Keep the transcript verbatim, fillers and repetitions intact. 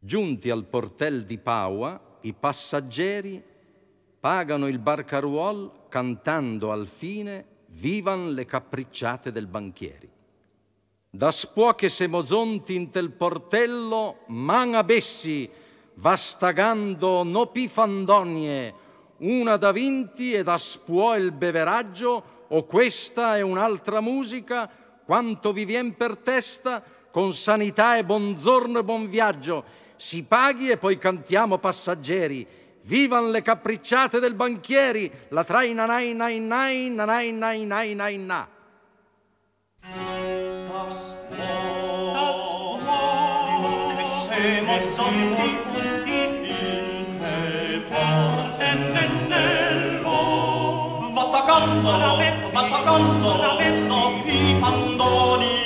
Giunti al portel di Paua, i passeggeri pagano il barcaruol cantando al fine vivan le capricciate del banchieri. Da spuoche semozonti in tel portello man abessi va stagando no pifandonie, una da vinti e da spuò il beveraggio, o questa è un'altra musica, quanto vi vien per testa, con sanità e buongiorno e buon viaggio, si paghi e poi cantiamo passeggeri, vivan le capricciate del banchieri, la trai nanai nai nai nanai nai nai nai na. Das Wort, che semozonti in quel portellello, va stacando, va stacando, no pifandoni.